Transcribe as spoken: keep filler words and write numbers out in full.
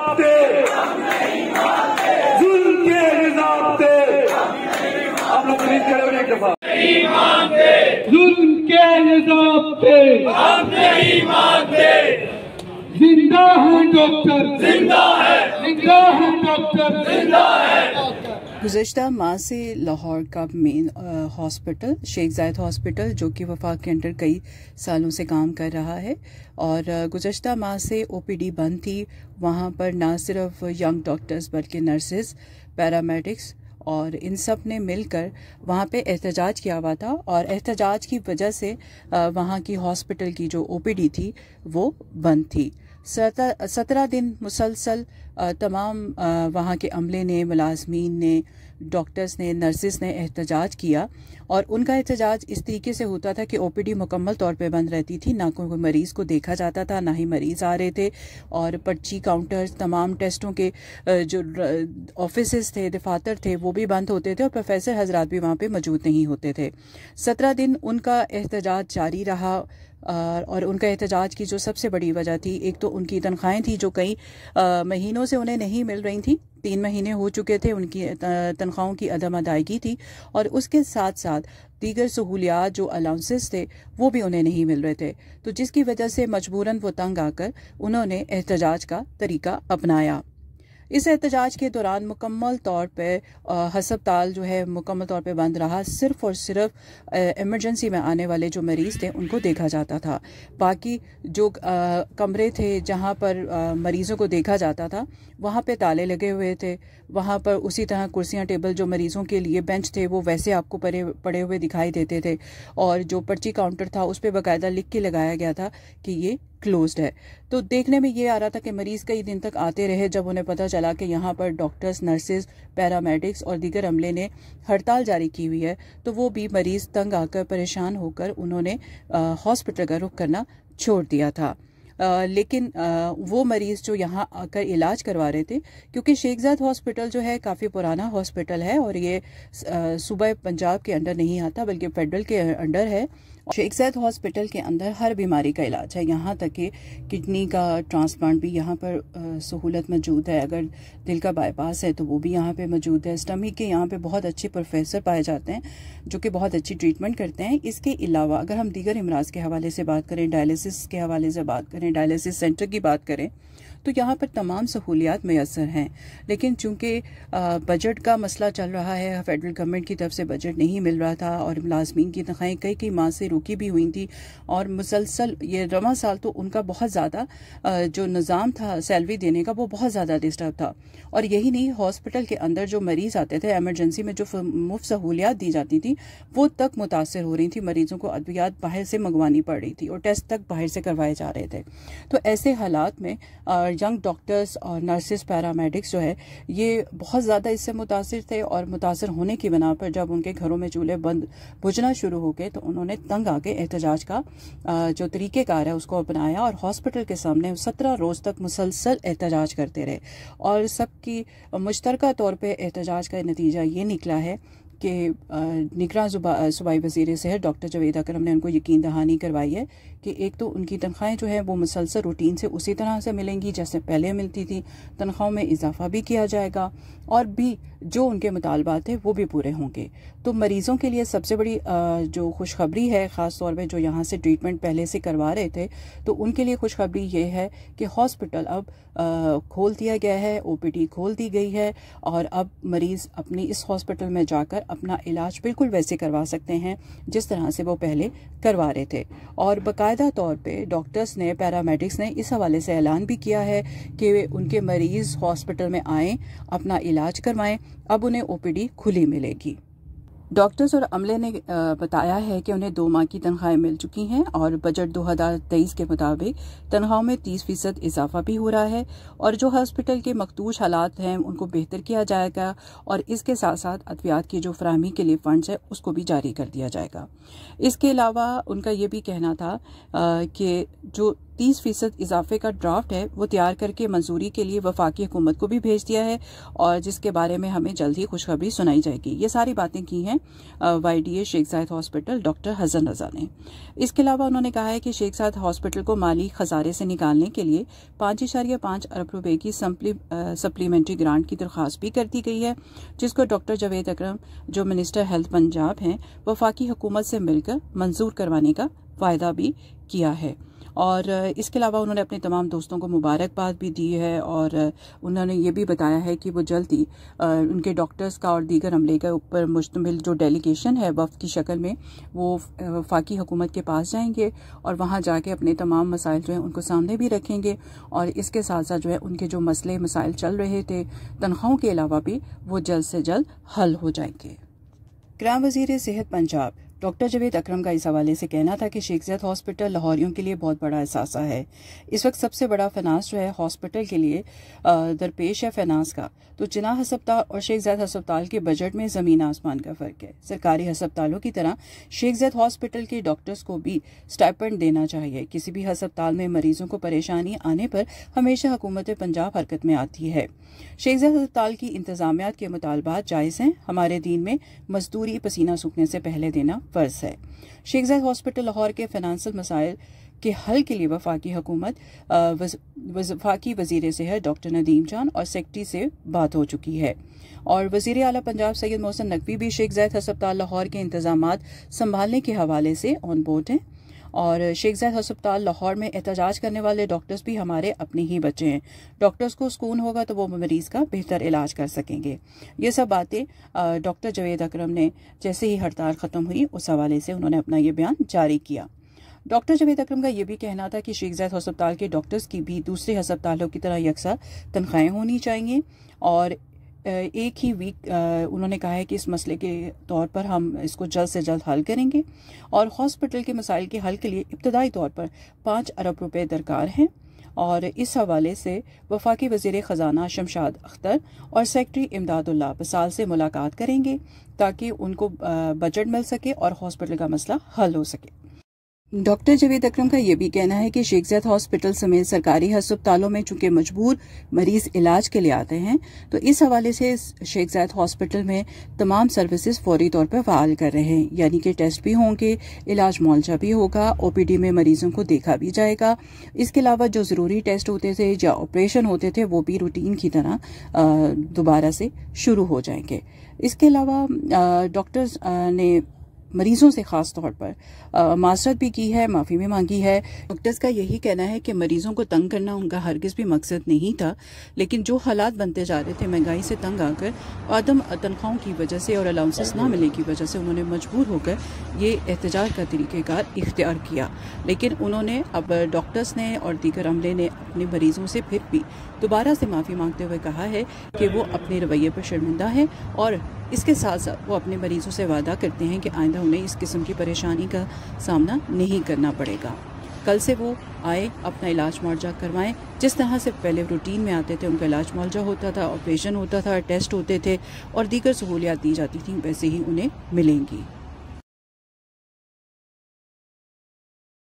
जाते, जुल्म के निजामते, आप लोग प्लीज खड़े हो एक दफा। जुल्म के निजामते हम नहीं मानते। जिंदा है डॉक्टर, जिंदा है, जिंदा है डॉक्टर, जिंदा है। गुज़श्ता माह से लाहौर का main hospital Sheikh Zayed hospital जो कि वफाक के अंडर कई सालों से काम कर रहा है और गुज़श्ता माह से ओपीडी बंद थी। वहाँ पर ना सिर्फ यंग डॉक्टर्स बल्कि नर्सेज, पैरामेडिक्स और इन सब ने मिलकर वहाँ पे एहतजाज किया हुआ था और एहतजाज की वजह से वहाँ की हॉस्पिटल की जो ओपीडी थी वो बंद थी। सत्रह दिन मुसलसल तमाम वहाँ के अमले ने, मुलाजमीन ने, डॉक्टर्स ने, नर्सिस ने एहतजाज किया और उनका एहतजाज इस तरीके से होता था कि ओपीडी मुकम्मल तौर पे बंद रहती थी, ना कोई मरीज़ को देखा जाता था, ना ही मरीज़ आ रहे थे और पर्ची काउंटर्स, तमाम टेस्टों के जो ऑफिसेस थे, दफातर थे, वो भी बंद होते थे और प्रोफेसर हजरात भी वहाँ पे मौजूद नहीं होते थे। सत्रह दिन उनका एहतजाज जारी रहा और उनका एहतजाज की जो सबसे बड़ी वजह थी, एक तो उनकी तनख्वाहें थी जो कई महीनों से उन्हें नहीं मिल रही थी, तीन महीने हो चुके थे उनकी तनख्वाहों की अदम अदायगी थी और उसके साथ साथ दीगर सहूलियात जो अलाउंसेस थे वो भी उन्हें नहीं मिल रहे थे, तो जिसकी वजह से मजबूरन वो तंग आकर उन्होंने एहतजाज का तरीका अपनाया। इस एहतजाज के दौरान मुकम्मल तौर पे हस्पताल जो है मुकम्मल तौर पे बंद रहा। सिर्फ और सिर्फ इमरजेंसी में आने वाले जो मरीज़ थे उनको देखा जाता था। बाकी जो आ, कमरे थे जहाँ पर आ, मरीज़ों को देखा जाता था वहाँ पे ताले लगे हुए थे। वहाँ पर उसी तरह कुर्सियाँ, टेबल जो मरीज़ों के लिए बेंच थे वो वैसे आपको पड़े पड़े हुए दिखाई देते थे और जो पर्ची काउंटर था उस पर बाकायदा लिख के लगाया गया था कि ये क्लोज्ड है। तो देखने में ये आ रहा था कि मरीज़ कई दिन तक आते रहे। जब उन्हें पता चला कि यहाँ पर डॉक्टर्स, नर्सेज, पैरामेडिक्स और दीगर अमले ने हड़ताल जारी की हुई है तो वो भी मरीज़ तंग आकर, परेशान होकर उन्होंने हॉस्पिटल का रुख करना छोड़ दिया था। आ, लेकिन आ, वो मरीज़ जो यहाँ आकर इलाज करवा रहे थे, क्योंकि शेख ज़ायद हॉस्पिटल जो है काफ़ी पुराना हॉस्पिटल है और ये सूबा पंजाब के अंडर नहीं आता बल्कि फेडरल के अंडर है। शेख ज़ायद हॉस्पिटल के अंदर हर बीमारी का इलाज है, यहाँ तक कि किडनी का ट्रांसप्लांट भी यहाँ पर सहूलत मौजूद है। अगर दिल का बाईपास है तो वो भी यहाँ पे मौजूद है। स्टमक के यहाँ पे बहुत अच्छे प्रोफेसर पाए जाते हैं जो कि बहुत अच्छी ट्रीटमेंट करते हैं। इसके अलावा अगर हम दीगर इमराज के हवाले से बात करें, डायलिसिस के हवाले से बात करें, डायलिसिस सेंटर की बात करें तो यहाँ पर तमाम सहूलियात मैसर हैं। लेकिन चूंकि बजट का मसला चल रहा है, फेडरल गवर्नमेंट की तरफ से बजट नहीं मिल रहा था और मुलाजमीन की तनख्वाहें कई कई माह से रुकी भी हुई थी और मुसलसल ये रवा साल तो उनका बहुत ज़्यादा जो निज़ाम था सैलरी देने का वो बहुत ज़्यादा डिस्टर्ब था। और यही नहीं, हॉस्पिटल के अंदर जो मरीज़ आते थे, एमरजेंसी में जो मुफ्त सहूलियात दी जाती थी वो तक मुतासर हो रही थी। मरीज़ों को अद्वियात बाहर से मंगवानी पड़ रही थी और टेस्ट तक बाहर से करवाए जा रहे थे। तो ऐसे हालात में यंग डॉक्टर्स और नर्सेस, पैरामेडिक्स जो है ये बहुत ज़्यादा इससे मुतासिर थे और मुतासिर होने की बिना पर जब उनके घरों में चूल्हे बंद बुझना शुरू हो गए तो उन्होंने तंग आके एहतजाज का जो तरीक़ेकार है उसको अपनाया और हॉस्पिटल के सामने सत्रह रोज़ तक मुसलसल एहतजाज करते रहे। और सबकी मुश्तरका तौर पर एहतजाज का नतीजा ये निकला है कि निगरान सूबाई वज़ीर सेहत डॉक्टर जावेद अकरम ने उनको यकीन दहानी करवाई है कि एक तो उनकी तनख्वाहें जो है वो मुसलसल रूटीन से उसी तरह से मिलेंगी जैसे पहले मिलती थी, तनख्वाहों में इजाफा भी किया जाएगा और भी जो उनके मुतालबात थे वो भी पूरे होंगे। तो मरीज़ों के लिए सबसे बड़ी जो खुशखबरी है, ख़ास तौर पे जो यहाँ से ट्रीटमेंट पहले से करवा रहे थे तो उनके लिए खुशखबरी ये है कि हॉस्पिटल अब खोल दिया गया है, ओपीडी खोल दी गई है और अब मरीज़ अपनी इस हॉस्पिटल में जाकर अपना इलाज बिल्कुल वैसे करवा सकते हैं जिस तरह से वो पहले करवा रहे थे। और बाकायदा तौर पे डॉक्टर्स ने, पैरामेडिक्स ने इस हवाले से ऐलान भी किया है कि उनके मरीज़ हॉस्पिटल में आएँ, अपना इलाज करवाएं, अब उन्हें ओपीडी खुली मिलेगी। डॉक्टर्स और अमले ने बताया है कि उन्हें दो माह की तनख्वाहें मिल चुकी हैं और बजट दो हज़ार तेईस के मुताबिक तनख्वाहों में तीस फीसद इजाफा भी हो रहा है और जो हॉस्पिटल के मखदूश हालात हैं उनको बेहतर किया जाएगा और इसके साथ साथ अद्वियात की जो फराहमी के लिए फंड्स है उसको भी जारी कर दिया जाएगा। इसके अलावा उनका ये भी कहना था कि जो तीस फीसद इजाफे का ड्राफ्ट है वो तैयार करके मंजूरी के लिए वफाकी हुकूमत को भी भेज दिया है और जिसके बारे में हमें जल्द ही खुशखबरी सुनाई जाएगी। ये सारी बातें की हैं वाई डी ए शेख जायद हॉस्पिटल डॉक्टर हसन रजा ने। इसके अलावा उन्होंने कहा है कि शेख जायद हॉस्पिटल को माली खजारे से निकालने के लिए पाँच इशारिया पाँच अरब रुपए की सप्लीमेंट्री ग्रांट की दरख्वास्त भी कर दी गई है, जिसको डॉक्टर जावेद अकरम जो मिनिस्टर हेल्थ पंजाब हैं वफाकी हुकूमत से मिलकर मंजूर करवाने का वायदा भी किया है। और इसके अलावा उन्होंने अपने तमाम दोस्तों को मुबारकबाद भी दी है और उन्होंने ये भी बताया है कि वो जल्द ही उनके डॉक्टर्स का और दीगर अमले के ऊपर मुश्तमिल जो डेलीगेशन है वफ़द की शक्ल में वो वफाकी हुकूमत के पास जाएंगे और वहाँ जाके अपने तमाम मसाइल जो हैं उनको सामने भी रखेंगे और इसके साथ साथ जो है उनके जो मसले मसाइल चल रहे थे तनख्वाहों के अलावा भी वो जल्द से जल्द हल हो जाएंगे। ग्राम वज़ीर सेहत पंजाब डॉक्टर जावेद अकरम का इस हवाले से कहना था कि शेख जायद हॉस्पिटल लाहौरियों के लिए बहुत बड़ा एहसासा है। इस वक्त सबसे बड़ा फाइनेंस जो है हॉस्पिटल के लिए दरपेश है फाइनेंस का, तो जिनाह अस्पताल और शेख जायद अस्पताल के बजट में ज़मीन आसमान का फ़र्क है। सरकारी अस्पतालों की तरह शेख जायद हॉस्पिटल के डॉक्टर्स को भी स्टाइपेंड देना चाहिए। किसी भी अस्पताल में मरीजों को परेशानी आने पर हमेशा हुकूमत पंजाब हरकत में आती है। शेख जायद अस्पताल की इंतजामियात के मुतालबात जायज़ हैं। हमारे दीन में मजदूरी पसीना सूखने से पहले देना फर्ज है। शेख जायद हॉस्पिटल लाहौर के फाइनेंशियल मसाइल के हल के लिए वफाकी हुकूमत वफाकी वजीर सेहत डॉक्टर नदीम जान और सेक्रेटरी से बात हो चुकी है और वजीर आला पंजाब सैयद मोहसिन नकवी भी शेख जायद अस्पताल लाहौर के इंतजामात संभालने के हवाले से ऑन बोर्ड हैं और शेख जायद अस्पताल लाहौर में एहतजाज करने वाले डॉक्टर्स भी हमारे अपने ही बच्चे हैं। डॉक्टर्स को सुकून होगा तो वो मरीज का बेहतर इलाज कर सकेंगे। ये सब बातें डॉक्टर जावेद अकरम ने जैसे ही हड़ताल ख़त्म हुई उस हवाले से उन्होंने अपना ये बयान जारी किया। डॉक्टर जावेद अकरम का यह भी कहना था कि शेख जायद अस्पताल के डॉक्टर्स की भी दूसरे अस्पतालों की तरह यकसा तनख्वाहें होनी चाहिए और एक ही वीक उन्होंने कहा है कि इस मसले के तौर पर हम इसको जल्द से जल्द हल करेंगे और हॉस्पिटल के मसाइल के हल के लिए इब्तदाई तौर पर पाँच अरब रुपए दरकार हैं और इस हवाले से वफाकी वज़ीर ख़जाना शमशाद अख्तर और सेक्रेटरी इमदादुल्लाह बसाल से मुलाकात करेंगे ताकि उनको बजट मिल सके और हॉस्पिटल का मसला हल हो सके। डॉक्टर जावेद अकरम का यह भी कहना है कि शेख जायद हॉस्पिटल समेत सरकारी अस्पतालों में चूंकि मजबूर मरीज इलाज के लिए आते हैं तो इस हवाले से शेख जायद हॉस्पिटल में तमाम सर्विसेज फौरी तौर पर फ़ाल कर रहे हैं, यानी कि टेस्ट भी होंगे, इलाज मुआवजा भी होगा, ओपीडी में मरीजों को देखा भी जाएगा। इसके अलावा जो ज़रूरी टेस्ट होते थे या ऑपरेशन होते थे वो भी रूटीन की तरह दोबारा से शुरू हो जाएंगे। इसके अलावा डॉक्टर्स ने मरीजों से खास तौर पर माजरत भी की है, माफ़ी भी मांगी है। डॉक्टर्स का यही कहना है कि मरीजों को तंग करना उनका हरगिज़ भी मकसद नहीं था, लेकिन जो हालात बनते जा रहे थे महंगाई से तंग आकर आदम तनख्वाहों की वजह से और अलाउंसेस ना मिलने की वजह से उन्होंने मजबूर होकर ये एहतजाज का तरीक़ेकार इख्तियार किया। लेकिन उन्होंने अब डॉक्टर्स ने और दीगर अमले ने अपने मरीजों से फिर भी दोबारा से माफ़ी मांगते हुए कहा है कि वो अपने रवैये पर शर्मिंदा है और इसके साथ साथ वो अपने मरीजों से वादा करते हैं कि आइंदा उन्हें इस किस्म की परेशानी का सामना नहीं करना पड़ेगा। कल से वो आए, अपना इलाज मुआवजा करवाएं। जिस तरह से पहले रूटीन में आते थे, उनका इलाज मुआवजा होता था, ऑपरेशन होता था, टेस्ट होते थे और दीगर सहूलियात दी जाती थी, वैसे ही उन्हें मिलेंगी।